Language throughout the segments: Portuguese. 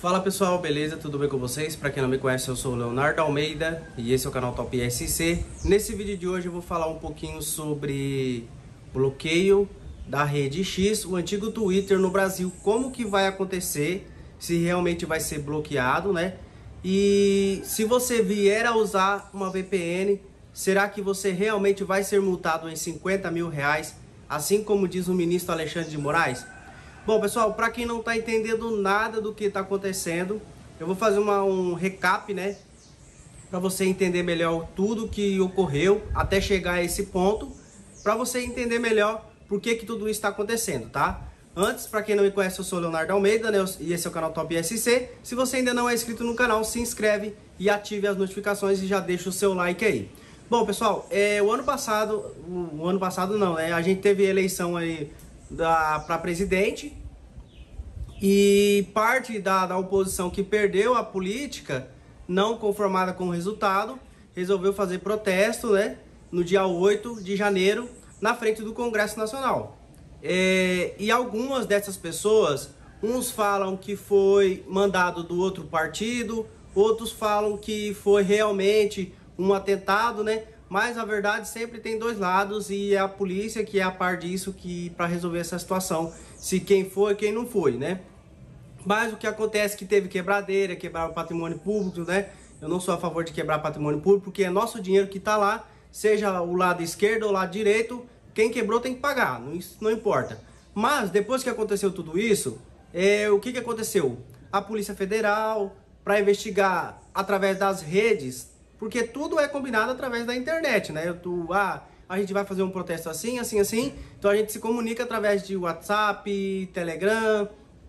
Fala pessoal, beleza? Tudo bem com vocês? Para quem não me conhece, eu sou o Leonardo Almeida e esse é o canal Top SC. Nesse vídeo de hoje eu vou falar um pouquinho sobre bloqueio da rede X, o antigo Twitter no Brasil, como que vai acontecer, se realmente vai ser bloqueado, né? E se você vier a usar uma VPN, será que você realmente vai ser multado em 50 mil reais, assim como diz o ministro Alexandre de Moraes? Bom, pessoal, para quem não está entendendo nada do que está acontecendo, eu vou fazer um recap, né? Para você entender melhor tudo que ocorreu até chegar a esse ponto, para você entender melhor por que tudo isso está acontecendo, tá? Antes, para quem não me conhece, eu sou o Leonardo Almeida, né? E esse é o canal Top SC. Se você ainda não é inscrito no canal, se inscreve e ative as notificações e já deixa o seu like aí. Bom, pessoal, o ano passado não, né? A gente teve eleição aí para presidente e parte da oposição que perdeu a política, não conformada com o resultado, resolveu fazer protesto, né, no dia 8 de janeiro na frente do Congresso Nacional. E algumas dessas pessoas, uns falam que foi mandado do outro partido, outros falam que foi realmente um atentado, né? Mas a verdade sempre tem dois lados e é a polícia que é a par disso para resolver essa situação, se quem foi e quem não foi, né? Mas o que acontece é que teve quebradeira, quebrar o patrimônio público, né? Eu não sou a favor de quebrar patrimônio público, porque é nosso dinheiro que está lá, seja o lado esquerdo ou o lado direito, quem quebrou tem que pagar, isso não importa. Mas depois que aconteceu tudo isso, o que aconteceu? A Polícia Federal, para investigar através das redes, porque tudo é combinado através da internet, né? A gente vai fazer um protesto assim, assim, assim, então a gente se comunica através de WhatsApp, Telegram,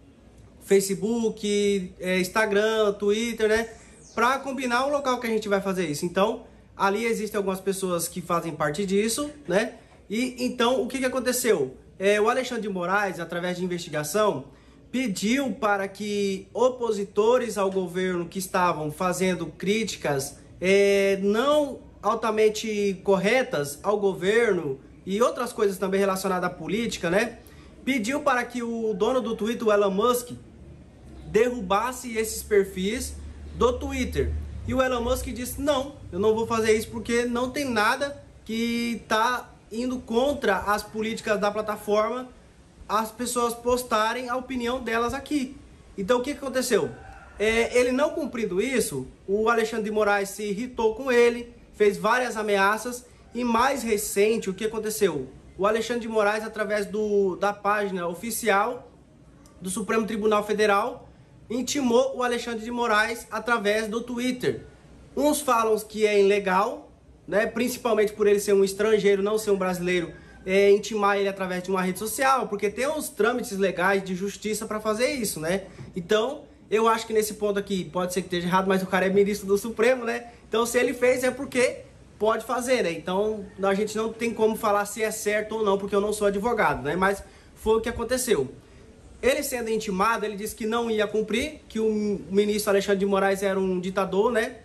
Facebook, Instagram, Twitter, né? Para combinar o local que a gente vai fazer isso. Então, ali existem algumas pessoas que fazem parte disso, né? E então, o que aconteceu? O Alexandre de Moraes, através de investigação, pediu para que opositores ao governo que estavam fazendo críticas não altamente corretas ao governo e outras coisas também relacionadas à política, né? Pediu para que o dono do Twitter, o Elon Musk, derrubasse esses perfis do Twitter. E o Elon Musk disse, não, eu não vou fazer isso porque não tem nada que está indo contra as políticas da plataforma, as pessoas postarem a opinião delas aqui. Então o que aconteceu? Ele não cumprindo isso, o Alexandre de Moraes se irritou com ele, fez várias ameaças e mais recente, o que aconteceu? O Alexandre de Moraes, através da página oficial do Supremo Tribunal Federal, intimou o Alexandre de Moraes através do Twitter. Uns falam que é ilegal, né, principalmente por ele ser um estrangeiro, não ser um brasileiro, intimar ele através de uma rede social, porque tem uns trâmites legais de justiça para fazer isso, né? Então, eu acho que nesse ponto aqui, pode ser que esteja errado, mas o cara é ministro do Supremo, né? Então, se ele fez, é porque pode fazer, né? Então, a gente não tem como falar se é certo ou não, porque eu não sou advogado, né? Mas foi o que aconteceu. Ele sendo intimado, ele disse que não ia cumprir, que o ministro Alexandre de Moraes era um ditador, né?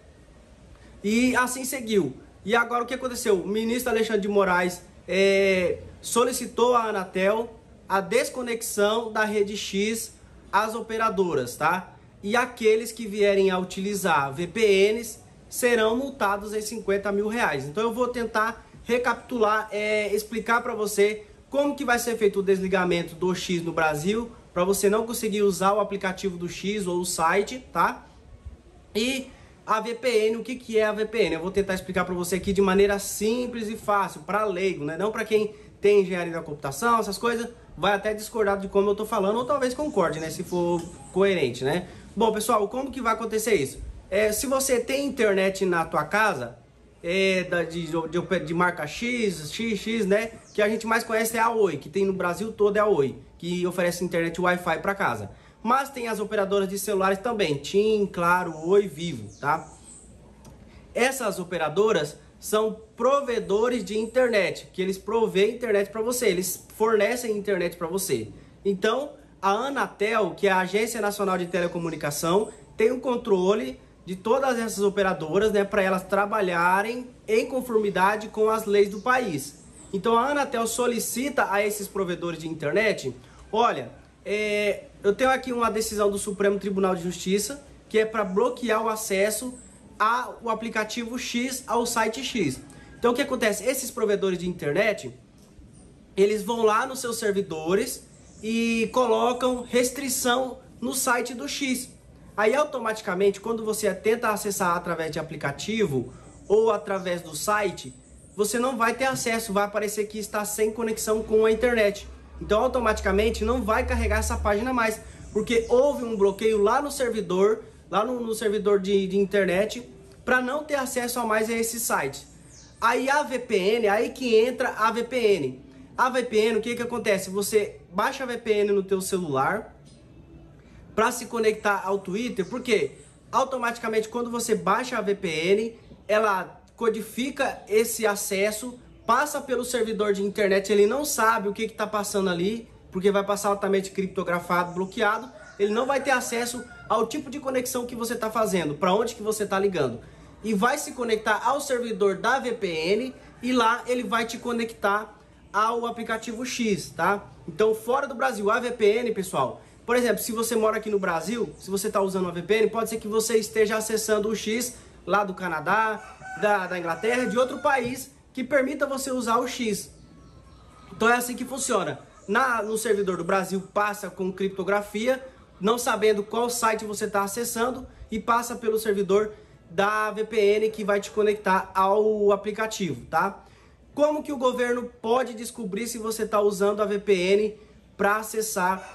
E assim seguiu. E agora o que aconteceu? O ministro Alexandre de Moraes solicitou à Anatel a desconexão da rede X às operadoras, tá? E aqueles que vierem a utilizar VPNs serão multados em 50 mil reais. Então eu vou tentar recapitular, explicar para você como que vai ser feito o desligamento do X no Brasil, para você não conseguir usar o aplicativo do X ou o site, tá? E a VPN, o que é a VPN? Eu vou tentar explicar para você aqui de maneira simples e fácil, para leigo, né? Não para quem tem engenharia da computação, essas coisas, vai até discordar de como eu tô falando, ou talvez concorde, né? Se for coerente, né? Bom, pessoal, como que vai acontecer isso? Se você tem internet na tua casa, de marca X, né? Que a gente mais conhece é a Oi, que tem no Brasil todo é a Oi, que oferece internet Wi-Fi para casa. Mas tem as operadoras de celulares também, TIM, Claro, Oi, Vivo, tá? Essas operadoras são provedores de internet, que eles provêem internet para você, eles fornecem internet para você. Então, a Anatel, que é a Agência Nacional de Telecomunicação, tem o controle de todas essas operadoras, né, para elas trabalharem em conformidade com as leis do país. Então a Anatel solicita a esses provedores de internet, olha, eu tenho aqui uma decisão do Supremo Tribunal de Justiça, que é para bloquear o acesso ao aplicativo X, ao site X. Então o que acontece? Esses provedores de internet, eles vão lá nos seus servidores e colocam restrição no site do X. Aí automaticamente, quando você tenta acessar através de aplicativo ou através do site, você não vai ter acesso, vai aparecer que está sem conexão com a internet. Então automaticamente não vai carregar essa página mais, porque houve um bloqueio lá no servidor, lá no servidor de internet, para não ter acesso a mais a esse site. Aí a VPN, aí que entra a VPN. A VPN, o que acontece? Você baixa a VPN no teu celular para se conectar ao Twitter, porque automaticamente quando você baixa a VPN, ela codifica esse acesso, passa pelo servidor de internet, ele não sabe o que está passando ali, porque vai passar altamente criptografado, bloqueado, ele não vai ter acesso ao tipo de conexão que você está fazendo, para onde que você está ligando. E vai se conectar ao servidor da VPN e lá ele vai te conectar ao aplicativo X, tá? Então, fora do Brasil, a VPN, pessoal, por exemplo, se você mora aqui no Brasil, se você está usando uma VPN, pode ser que você esteja acessando o X lá do Canadá, da Inglaterra, de outro país que permita você usar o X. Então é assim que funciona. No servidor do Brasil passa com criptografia, não sabendo qual site você está acessando, e passa pelo servidor da VPN que vai te conectar ao aplicativo, tá? Como que o governo pode descobrir se você está usando a VPN para acessar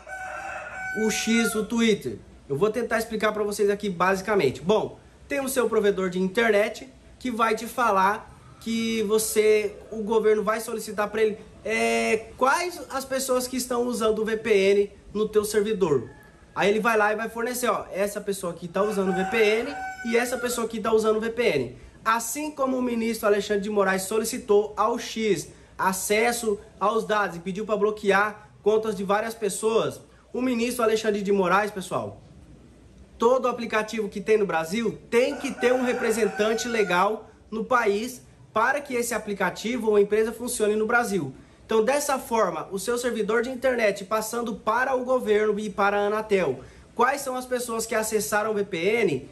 o X, o Twitter? Eu vou tentar explicar para vocês aqui basicamente. Bom, tem o seu provedor de internet que vai te falar que o governo vai solicitar para ele quais as pessoas que estão usando o VPN no teu servidor. Aí ele vai lá e vai fornecer, ó, essa pessoa aqui está usando o VPN e essa pessoa aqui está usando o VPN. Assim como o ministro Alexandre de Moraes solicitou ao X acesso aos dados e pediu para bloquear contas de várias pessoas, o ministro Alexandre de Moraes, pessoal, todo aplicativo que tem no Brasil tem que ter um representante legal no país para que esse aplicativo ou empresa funcione no Brasil. Então, dessa forma, o seu servidor de internet passando para o governo e para a Anatel, quais são as pessoas que acessaram o VPN,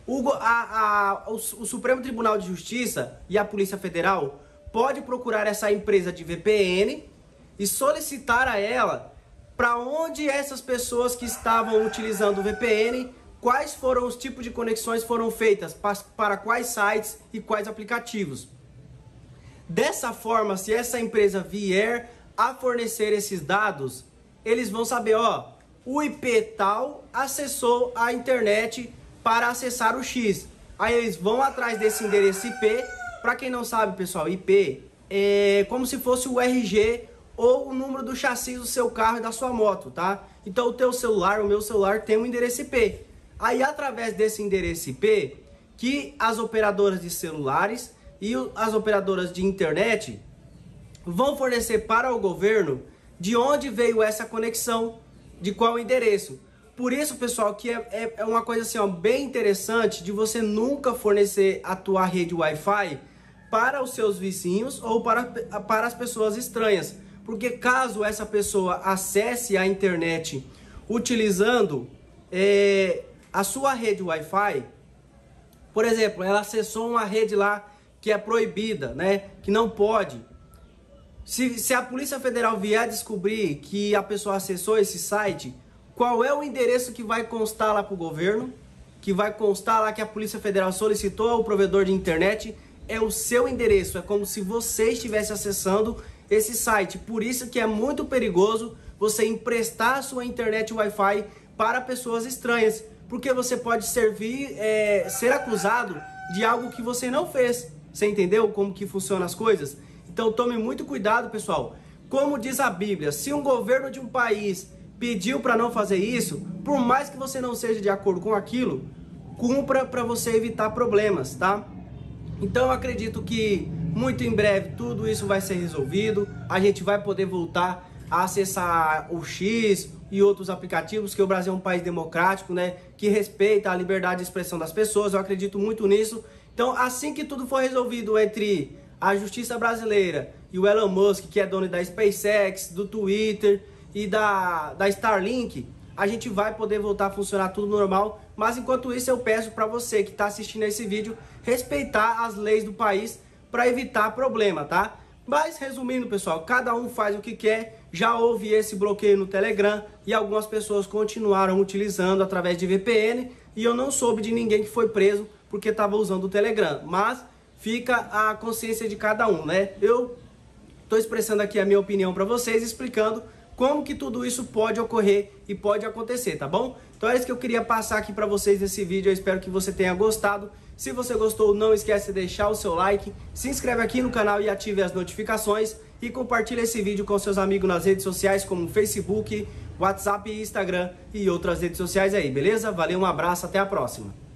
o Supremo Tribunal de Justiça e a Polícia Federal pode procurar essa empresa de VPN e solicitar a ela para onde essas pessoas que estavam utilizando o VPN, quais foram os tipos de conexões foram feitas, para quais sites e quais aplicativos. Dessa forma, se essa empresa vier a fornecer esses dados, eles vão saber, ó, o IP tal acessou a internet para acessar o X. Aí eles vão atrás desse endereço IP. Para quem não sabe, pessoal, IP é como se fosse o RG ou o número do chassi do seu carro e da sua moto, tá? Então o teu celular, o meu celular tem um endereço IP. Aí através desse endereço IP, que as operadoras de celulares e as operadoras de internet vão fornecer para o governo de onde veio essa conexão, de qual endereço. Por isso, pessoal, que é uma coisa assim, ó, bem interessante de você nunca fornecer a tua rede Wi-Fi para os seus vizinhos ou para as pessoas estranhas. Porque caso essa pessoa acesse a internet utilizando a sua rede Wi-Fi, por exemplo, ela acessou uma rede lá que é proibida, né? Que não pode. Se a Polícia Federal vier a descobrir que a pessoa acessou esse site, qual é o endereço que vai constar lá para o governo? Que vai constar lá que a Polícia Federal solicitou ao provedor de internet? É o seu endereço. É como se você estivesse acessando esse site. Por isso que é muito perigoso você emprestar a sua internet Wi-Fi para pessoas estranhas. Porque você pode ser acusado de algo que você não fez. Você entendeu como que funcionam as coisas? Então tome muito cuidado, pessoal. Como diz a Bíblia, se um governo de um país pediu para não fazer isso, por mais que você não seja de acordo com aquilo, cumpra para você evitar problemas, tá? Então eu acredito que muito em breve tudo isso vai ser resolvido. A gente vai poder voltar a acessar o X e outros aplicativos, que o Brasil é um país democrático, né? Que respeita a liberdade de expressão das pessoas. Eu acredito muito nisso. Então, assim que tudo for resolvido entre a justiça brasileira e o Elon Musk, que é dono da SpaceX, do Twitter e da Starlink, a gente vai poder voltar a funcionar tudo normal. Mas enquanto isso, eu peço para você que está assistindo esse vídeo respeitar as leis do país para evitar problema, tá? Mas resumindo, pessoal, cada um faz o que quer. Já houve esse bloqueio no Telegram e algumas pessoas continuaram utilizando através de VPN e eu não soube de ninguém que foi preso porque estava usando o Telegram. Mas fica a consciência de cada um, né? Eu estou expressando aqui a minha opinião para vocês, explicando como que tudo isso pode ocorrer e pode acontecer, tá bom? Então é isso que eu queria passar aqui para vocês nesse vídeo. Eu espero que você tenha gostado. Se você gostou, não esquece de deixar o seu like, se inscreve aqui no canal e ative as notificações e compartilha esse vídeo com seus amigos nas redes sociais como Facebook, WhatsApp, Instagram e outras redes sociais aí, beleza? Valeu, um abraço, até a próxima.